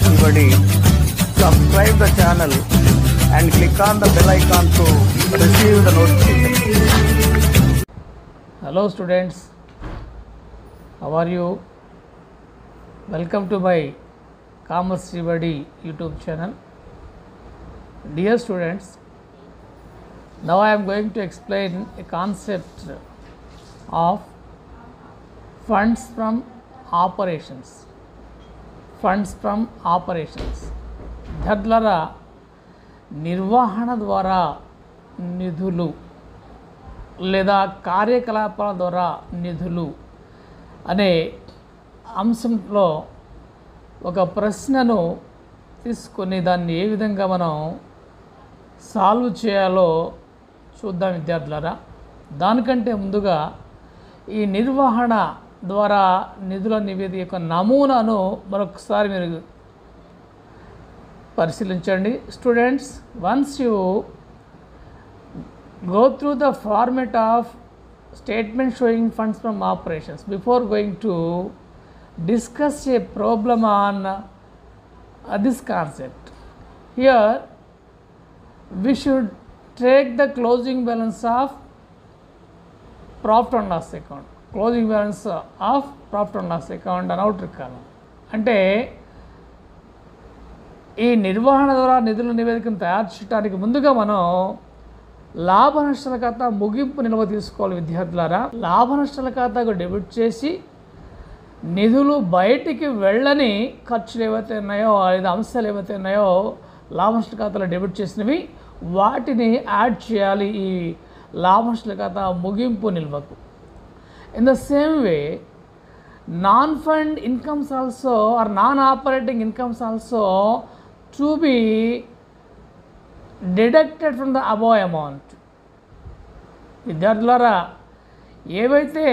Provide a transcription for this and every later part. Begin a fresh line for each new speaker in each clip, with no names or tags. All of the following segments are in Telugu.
Shivadi. Subscribe the channel and click on the bell icon to receive the notification.
Hello students, how are you? Welcome to my Commerce Shivadi YouTube channel. Dear students, now I am going to explain a concept of funds from operations. Funds from operations. విద్యార్థులారా, నిర్వహణ ద్వారా నిధులు లేదా కార్యకలాపాల ద్వారా నిధులు అనే అంశంలో ఒక ప్రశ్నను తీసుకొని దాన్ని ఏ విధంగా మనం సాల్వ్ చేయాలో చూద్దాం విద్యార్థులారా. దానికంటే ముందుగా ఈ నిర్వహణ ద్వారా నిధుల నివేదిక యొక్క నమూనాను మరొకసారి మీరు పరిశీలించండి. Students, once you go through the format of statement showing funds from operations before going to discuss a problem on this concept. Here we should take the closing balance of profit and loss account. Closing balance of profit and loss account అని అవుట్ కాలం. అంటే ఈ నిర్వహణ ద్వారా నిధుల నివేదికను తయారు చేయడానికి ముందుగా మనం లాభ నష్టాల ఖాతా ముగింపు నిల్వ తీసుకోవాలి విద్యార్థులారా. లాభ నష్టాల ఖాతాకు డెబిట్ చేసి నిధులు బయటికి వెళ్ళని ఖర్చులు ఏవైతే ఉన్నాయో లేదా అంశాలు ఏవైతే ఉన్నాయో లాభ నష్టాల ఖాతాలో డెబిట్ చేసినవి వాటిని యాడ్ చేయాలి ఈ లాభ నష్టాల ఖాతా ముగింపు నిల్వకు. In the same way, non-fund incomes also or non-operating incomes also to be deducted from the above amount. విద్యార్థులారా, ఏవైతే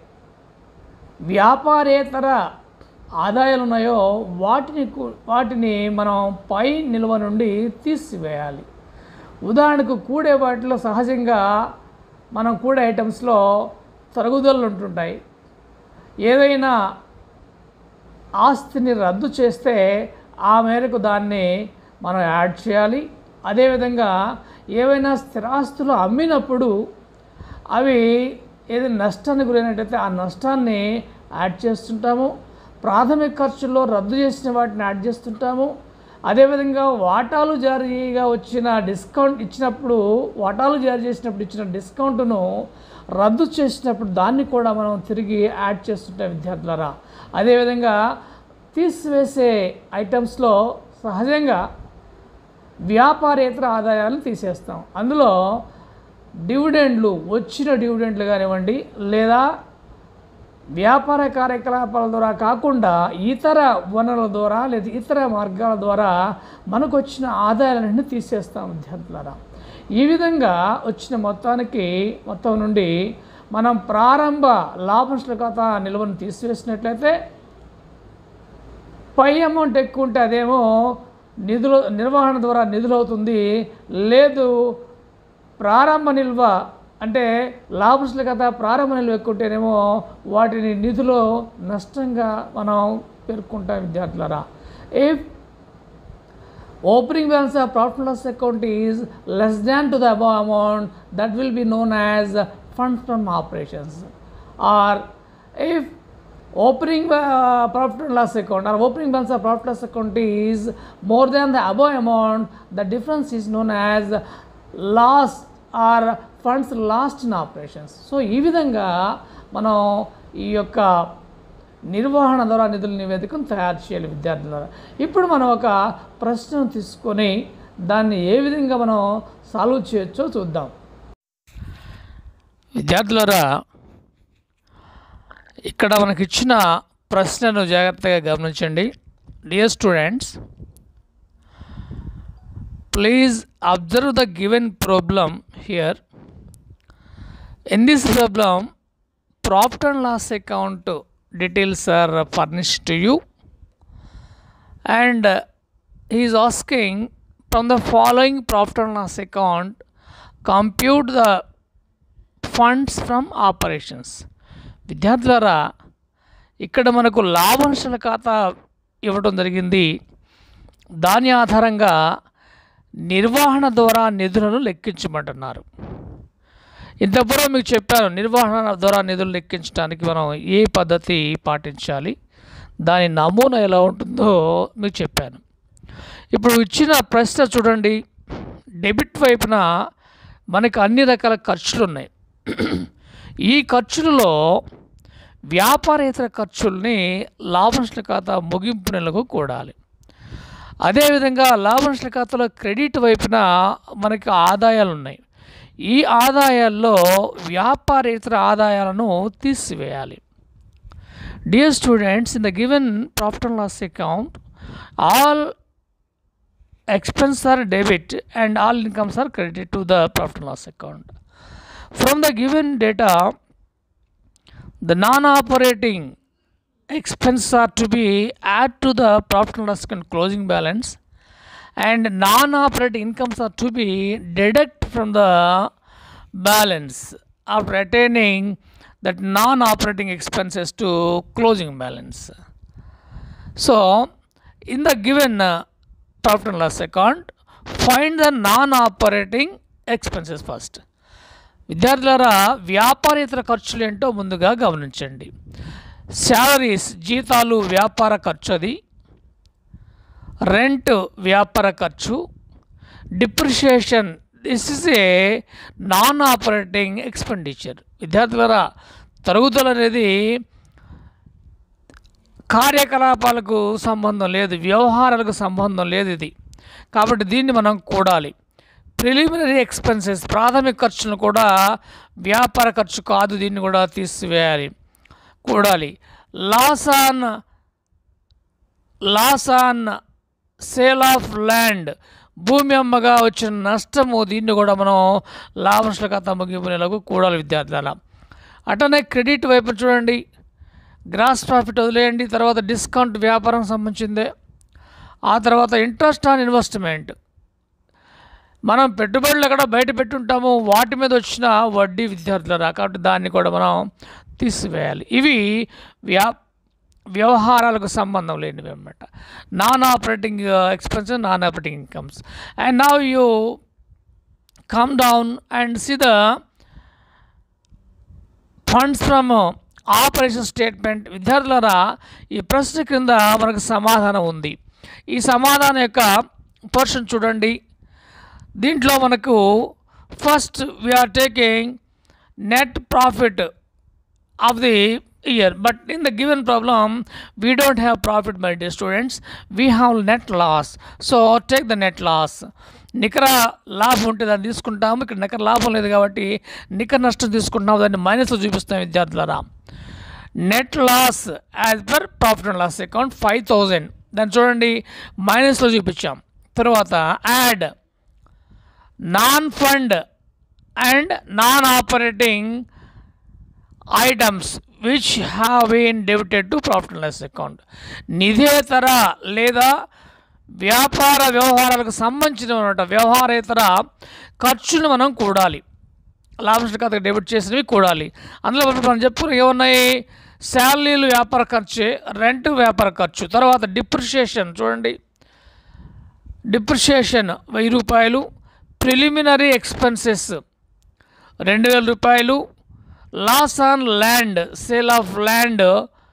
వ్యాపారేతర ఆదాయాలు ఉన్నాయో వాటిని మనం పై నిల్వ నుండి తీసివేయాలి. ఉదాహరణకు కూడే వాటిలో సహజంగా మనం కూడే ఐటమ్స్లో తరుగుదలలు ఉంటుంటాయి. ఏదైనా ఆస్తిని రద్దు చేస్తే ఆ మేరకు దాన్ని మనం యాడ్ చేయాలి. అదేవిధంగా ఏవైనా స్థిరాస్తులు అమ్మినప్పుడు అవి ఏదైనా నష్టానికి గురైనట్టయితే ఆ నష్టాన్ని యాడ్ చేస్తుంటాము. ప్రాథమిక ఖర్చుల్లో రద్దు చేసిన వాటిని యాడ్ చేస్తుంటాము. అదేవిధంగా వాటాలు జారీగా వచ్చిన డిస్కౌంట్ ఇచ్చినప్పుడు వాటాలు జారీ చేసినప్పుడు ఇచ్చిన డిస్కౌంట్ను రద్దు చేసినప్పుడు దాన్ని కూడా మనం తిరిగి యాడ్ చేస్తుంటాం విద్యార్థులారా. అదేవిధంగా తీసివేసే ఐటమ్స్లో సహజంగా వ్యాపారేతర ఆదాయాలను తీసేస్తాం. అందులో డివిడెండ్లు, వచ్చిన డివిడెండ్లు కానివ్వండి లేదా వ్యాపార కార్యకలాపాల ద్వారా కాకుండా ఇతర వనరుల ద్వారా లేదా ఇతర మార్గాల ద్వారా మనకు వచ్చిన ఆదాయాలన్నీ తీసేస్తాం విద్యార్థులారా. ఈ విధంగా వచ్చిన మొత్తం నుండి మనం ప్రారంభ లాభ నష్టాల ఖాతా నిల్వను తీసివేసినట్లయితే పై అమౌంట్ ఎక్కువ ఉంటే అదేమో నిర్వహణ ద్వారా నిధులు అవుతుంది. లేదు ప్రారంభ నిల్వ అంటే లాభ నష్టాల ఖాతా ప్రారంభ నిల్వ ఎక్కువ ఉంటేనేమో వాటిని నిధులు నష్టంగా మనం పేర్కొంటాం విద్యార్థులారా. If opening balance of profit and loss account is less than to the above amount, that will be known as funds from operations. Or if opening profit and loss account or opening balance of profit and loss account is more than the above amount, the difference is known as loss or funds lost in operations. So ఈ విధంగా మనం ఈ యొక్క నిర్వహణ ద్వారా నిధుల నివేదికను తయారు చేయాలి విద్యార్థులారా. ఇప్పుడు మనం ఒక ప్రశ్నను తీసుకొని దాన్ని ఏ విధంగా మనం సాల్వ్ చేయొచ్చో చూద్దాం. విద్యార్థులారా, ఇక్కడ మనకి ఇచ్చిన ప్రశ్నను జాగ్రత్తగా గమనించండి. Dear students, please observe the given problem here. In this problem profit and loss account details are furnished to you and he is asking from the following profit and loss account compute the funds from operations. విద్యార్థులారా, ఇక్కడ మనకు లాభ నష్టాల ఖాతా ఇవ్వడం జరిగింది. దాని ఆధారంగా నిర్వహణ ద్వారా నిధులను లెక్కించమంటున్నారు. ఇంతపూర్వం మీకు చెప్పాను, నిర్వహణ ద్వారా నిధులు లెక్కించడానికి మనం ఏ పద్ధతి పాటించాలి, దాని నమూనా ఎలా ఉంటుందో మీకు చెప్పాను. ఇప్పుడు ఇచ్చిన ప్రశ్న చూడండి. డెబిట్ వైపున మనకు అన్ని రకాల ఖర్చులు ఉన్నాయి. ఈ ఖర్చులలో వ్యాపారేతర ఖర్చుల్ని లాభనష్ట ఖాతా ముగింపు నెలకు కూడాలి. అదేవిధంగా లాభనష్ట ఖాతాలో క్రెడిట్ వైపున మనకి ఆదాయాలు ఉన్నాయి. ఈ ఆదాయాల్లో వ్యాపారేతర ఆదాయాలను తీసివేయాలి. Dear students, in the given profit and loss account all expenses are debit and all incomes are credited to the profit and loss account. From the given data, the non-operating expenses are to be added to the profit and loss account closing balance, and non-operating incomes are to be deducted from the balance after attaining that non-operating expenses to closing balance. So, in the given profit and loss account, find the non-operating expenses first. విద్యార్థులారా, వ్యాపారేతర ఖర్చులు ఏంటో ముందుగా గమనించండి. శాలరీస్, జీతాలు వ్యాపార ఖర్చు, అది రెంట్ వ్యాపార ఖర్చు, depreciation this is a non operating expenditure. విద్యార్థులారా, తరుగుదల అనేది కార్యకలాపాలకు సంబంధం లేదు, వ్యవహారాలకు సంబంధం లేదు ఇది. కాబట్టి దీన్ని మనం కూడాలి. ప్రిలిమినరీ ఎక్స్పెన్సెస్, ప్రాథమిక ఖర్చులను కూడా వ్యాపార ఖర్చు కాదు, దీన్ని కూడా తీసివేయాలి, కూడాలి. Loss on sale of land, భూమి అమ్మగా వచ్చిన నష్టము, దీన్ని కూడా మనం లాభనష్ట ఖాతా ముగింపు నెలకు కూడాలి విద్యార్థుల. అటనే క్రెడిట్ వైపు చూడండి. గ్రాస్ ప్రాఫిట్ వదిలేయండి, తర్వాత డిస్కౌంట్ వ్యాపారం సంబంధించిందే, ఆ తర్వాత ఇంట్రెస్ట్ ఆన్ ఇన్వెస్ట్మెంట్, మనం పెట్టుబడులు ఎక్కడ బయట పెట్టుంటామో వాటి మీద వచ్చిన వడ్డీ విద్యార్థులరా, కాబట్టి దాన్ని కూడా మనం తీసివేయాలి. ఇవి వ్యవహారాలకు సంబంధం లేనివి అన్నమాట. Non operating expenses, non operating incomes. And now you come down and see the funds from operation statement. విద్యార్థులారా, ఈ ప్రశ్న క్రింద మనకు సమాధానం ఉంది. ఈ సమాధానం యొక్క పోర్షన్ చూడండి. దీంట్లో మనకు first we're taking net profit of the year, but in the given problem we don't have profit my dear students, we have net loss. So take the net loss. నికర లాభం ఉంటే దాన్ని తీసుకుంటాము, ఇక్కడ నికర లాభం లేదు కాబట్టి నికర నష్టం తీసుకుంటున్నాము, దాన్ని మైనస్లో చూపిస్తాం విద్యార్థులారా. Net loss as per profit and loss account 5,000, దాన్ని చూడండి మైనస్లో చూపించాం. తర్వాత add non fund and non operating items which have been debited to profit and loss account. నిధేతర లేదా వ్యాపార వ్యవహారాలకు సంబంధించిన వ్యవహారేతర ఖర్చును మనం కూడాలి, లాభనష్ట ఖాతాకు డెబిట్ చేసినవి కూడాలి. అందులో మనం చెప్పుకుని ఏమున్నాయి? శాలరీలు వ్యాపార ఖర్చే, రెంట్ వ్యాపార ఖర్చు, తర్వాత డిప్రిషియేషన్ చూడండి, డిప్రిషియేషన్ 1000 రూపాయలు, ప్రిలిమినరీ ఎక్స్పెన్సెస్ 2000 రూపాయలు, loss on land, sale of land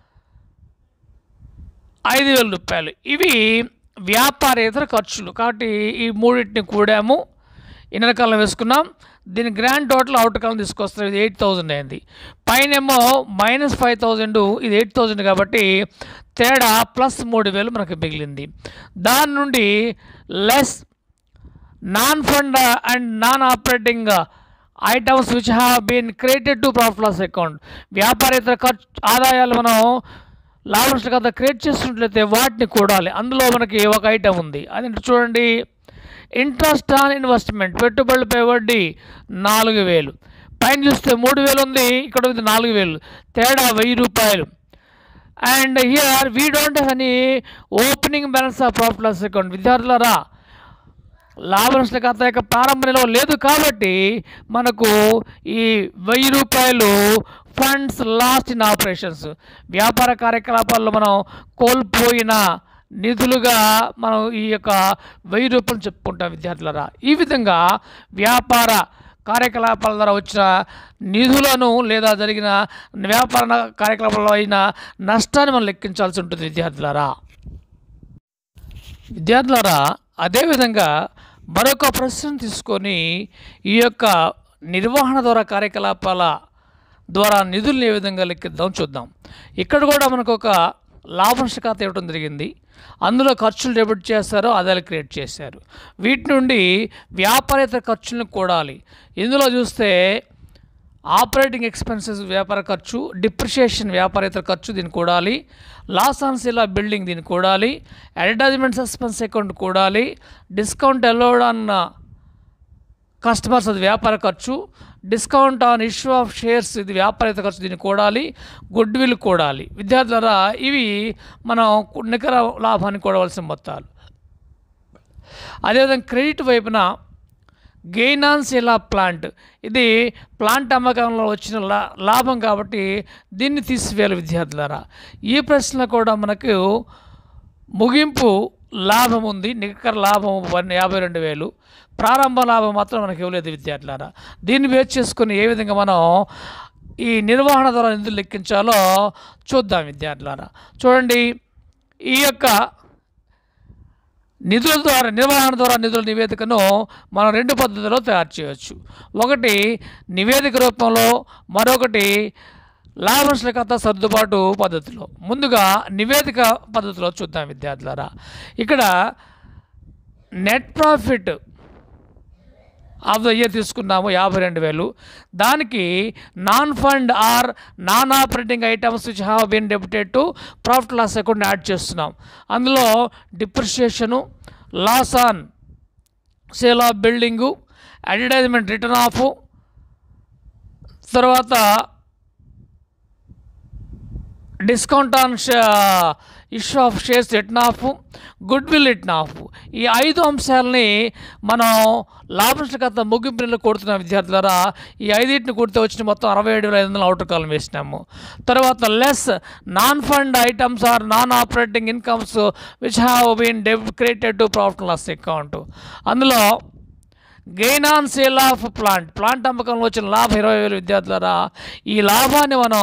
5000 రూపాయలు. ఇవి వ్యాపారేతర ఖర్చులు. కాబట్టి ఈ మూడింటిని కూడాము, ఇన్నర్ కాలం వేసుకున్నాం. దీని గ్రాండ్ టోటల్ అవుట్ కాలం తీసుకొస్తాం. ఇది 8,000 అయింది. పైనేమో -5,000, ఇది 8,000 కాబట్టి తేడా +3,000 మనకు మిగిలింది. దాని నుండి less non fund and non operating items which have been created to profit loss account. వ్యాపారేతర ఖర్చు ఆదాయాలు మనం లాభనష్ట ఖాతా క్రియేట్ చేస్తున్నట్లయితే వాటిని కూడాలి. అందులో మనకి ఒక ఐటమ్ ఉంది, అదేంటి చూడండి, ఇంట్రెస్ట్ ఆన్ ఇన్వెస్ట్మెంట్, పెట్టుబడులపై వడ్డీ 4,000. పైన చూస్తే 3,000 ఉంది, ఇక్కడ ఉంది 4,000, తేడా 1000 రూపాయలు. And here we don't have any opening balance of profit loss account. విద్యార్థులారా, లాభనష్ట ఖాతా యొక్క ప్రారంభ నిల్వ లేదు కాబట్టి మనకు ఈ 1000 రూపాయలు ఫండ్స్ లాస్ట్ ఇన్ ఆపరేషన్స్, వ్యాపార కార్యకలాపాల్లో మనం కోల్పోయిన నిధులుగా మనం ఈ యొక్క 1000 రూపాయలు చెప్పుకుంటాం విద్యార్థులారా. ఈ విధంగా వ్యాపార కార్యకలాపాల ద్వారా వచ్చిన నిధులను లేదా జరిగిన వ్యాపార కార్యకలాపాల్లో అయిన నష్టాన్ని మనం లెక్కించాల్సి ఉంటుంది విద్యార్థులారా. అదేవిధంగా మరొక ప్రశ్న తీసుకొని ఈ యొక్క నిర్వహణ ద్వారా కార్యకలాపాల ద్వారా నిధులను ఏ విధంగా లెక్కిద్దాం చూద్దాం. ఇక్కడ కూడా మనకు ఒక లాభంశ ఖాతా ఇవ్వడం జరిగింది. అందులో ఖర్చులు డెబిట్ చేశారో ఆదాయాలు క్రియేట్ చేశారు. వీటి నుండి వ్యాపారేతర ఖర్చులను కూడాలి. ఇందులో చూస్తే ఆపరేటింగ్ ఎక్స్పెన్సెస్ వ్యాపార ఖర్చు, డిప్రిషియేషన్ వ్యాపారేతర ఖర్చు దీన్ని కూడాలి, loss on sale of building దీన్ని కూడాలి, అడ్వర్టైజ్మెంట్ సస్పెన్స్ అకౌంట్ కూడాలి, డిస్కౌంట్ అలౌడ్ ఆన్ కస్టమర్స్ అది వ్యాపార ఖర్చు, discount on issue of shares ఇది వ్యాపారేతర ఖర్చు దీన్ని కూడాలి, గుడ్ విల్ కూడాలి. విద్యార్థులారా, ఇవి మనం నికర లాభాన్ని కూడవలసిన మొత్తాలు. అదేవిధంగా క్రెడిట్ వైపున gain on sale of plant, ఇది ప్లాంట్ అమ్మకంలో వచ్చిన లాభం కాబట్టి దీన్ని తీసివేయాలి విద్యార్థులారా. ఈ ప్రశ్న కూడా మనకు ముగింపు లాభం ఉంది, నికర లాభం 52,000, ప్రారంభ లాభం మాత్రం మనకి ఇవ్వలేదు విద్యార్థులారా. దీన్ని బేస్ చేసుకుని ఏ విధంగా మనం ఈ నిర్వహణ ద్వారా నిధులు లెక్కించాలో చూద్దాం విద్యార్థులారా. చూడండి, ఈ యొక్క నిర్వహణ ద్వారా నిధుల నివేదికను మనం 2 పద్ధతుల్లో తయారు చేయవచ్చు. ఒకటి నివేదిక రూపంలో, మరొకటి లాభంశ ఖాతా సర్దుబాటు పద్ధతిలో. ముందుగా నివేదిక పద్ధతిలో చూద్దాం విద్యార్థులారా. ఇక్కడ net profit of the year తీసుకున్నాము 52,000. దానికి non fund or non operating items which have been debited to profit loss account add చేస్తున్నాం. అందులో depreciation, loss on sale of building, advertisement written off, తర్వాత discount on issue of shares written off, goodwill written off. ఈ 5 అంశాలని మనం లాభంశ ఖాతా ముగింపు నెలలో కొడుతున్నాం విద్యార్థులారా. ఈ 5టిని కొడితే వచ్చిన మొత్తం 67,500 అవుటర్ కాలం వేసినాము. తర్వాత less non fund items or non operating incomes which have been created to profit loss account. అందులో gain on sale of plant అమ్మకంలో వచ్చిన లాభం 20,000 విద్యార్థులారా. ఈ లాభాన్ని మనం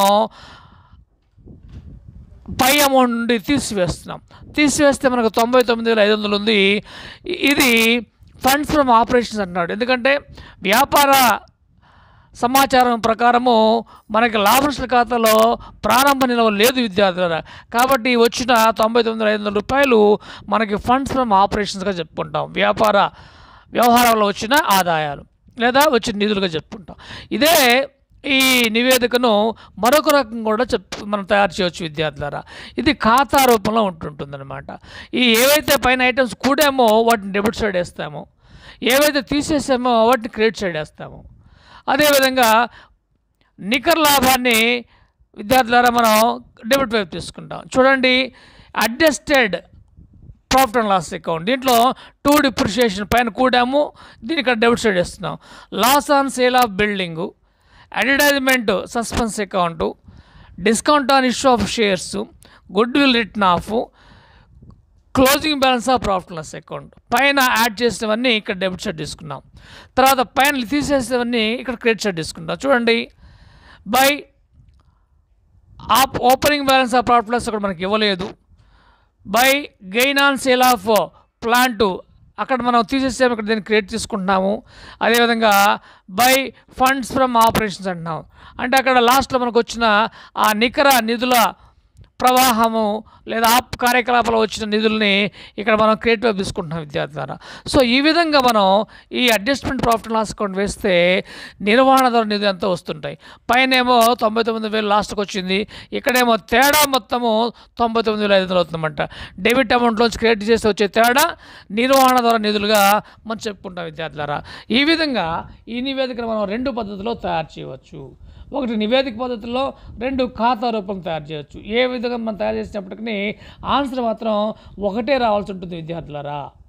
పై అమౌంట్ నుండి తీసివేస్తే మనకు 99,500 ఉంది. ఇది ఫండ్స్ ఫ్రమ్ ఆపరేషన్స్ అంటున్నాడు. ఎందుకంటే వ్యాపార సమాచారం ప్రకారము మనకి లాభంశ ఖాతాలో ప్రారంభ నిల్వ లేదు విద్యార్థులారా. కాబట్టి వచ్చిన 99,500 రూపాయలు మనకి ఫండ్స్ ఫ్రమ్ ఆపరేషన్స్గా చెప్పుకుంటాం. వ్యాపార వ్యవహారంలో వచ్చిన ఆదాయాలు లేదా వచ్చిన నిధులుగా చెప్పుకుంటాం. ఇదే ఈ నివేదికను మరొక రకం కూడా మనం తయారు చేయవచ్చు విద్యార్థులారా. ఇది ఖాతా రూపంలో ఉంటుందన్నమాట. ఈ ఏవైతే పైన ఐటమ్స్ కూడామో వాటిని డెబిట్ సైడ్ వేస్తామో, ఏవైతే తీసేసామో వాటిని క్రెడిట్ సైడ్ వేస్తాము. అదేవిధంగా నికర లాభాన్ని విద్యార్థులారా మనం డెబిట్ వైపు తీసుకుంటాం. చూడండి, adjusted profit and loss account, దీంట్లో 2 డిప్రిషియేషన్ పైన కూడాము, దీని ఇక్కడ డెబిట్ సైడ్ వేస్తున్నాం. Loss on sale of building, advertisement suspense account, discount on issue of shares, goodwill written off, closing balance of profit loss account. పైన యాడ్ చేసినవన్నీ ఇక్కడ డెబిట్ సైడ్ తీసుకున్నాం. తర్వాత పైన తీసేసేవన్నీ ఇక్కడ క్రెడిట్ సైడ్ తీసుకుంటాం. చూడండి, by opening balance of profit loss అక్కడ మనకి ఇవ్వలేదు. By gain on sale of plant అక్కడ మనం తీసేసాము, ఇక్కడ దీన్ని క్రియేట్ తీసుకుంటున్నాము. అదేవిధంగా బై ఫండ్స్ ఫ్రమ్ ఆపరేషన్స్ అంటున్నాము. అంటే అక్కడ లాస్ట్లో మనకు వచ్చిన ఆ నికర నిధుల ప్రవాహము లేదా కార్యకలాపాలు వచ్చిన నిధుల్ని ఇక్కడ మనం క్రియేటివ్గా తీసుకుంటున్నాం విద్యార్థులారా. సో ఈ విధంగా మనం ఈ అడ్జస్ట్మెంట్ ప్రాఫిట్ లాస్ అకౌంట్ వేస్తే నిర్వహణ ద్వారా నిధులు ఎంతో వస్తుంటాయి. పైన ఏమో 99,000 లాస్ట్కి వచ్చింది, ఇక్కడేమో తేడా మొత్తము 99,500 అవుతుందన్నమాట. డెబిట్ అమౌంట్లోంచి క్రియేట్ చేసి వచ్చే తేడా నిర్వహణ ద్వారా నిధులుగా మనం చెప్పుకుంటాం విద్యార్థులారా. ఈ విధంగా ఈ నివేదికను మనం 2 పద్ధతుల్లో తయారు చేయవచ్చు. ఒకటి నివేదిక పద్ధతిలో, 2 ఖాతా రూపం తయారు చేయవచ్చు. ఏ విధంగా మనం తయారు చేసినప్పటికీ ఆన్సర్ మాత్రం ఒకటే రావాల్సి ఉంటుంది విద్యార్థులారా.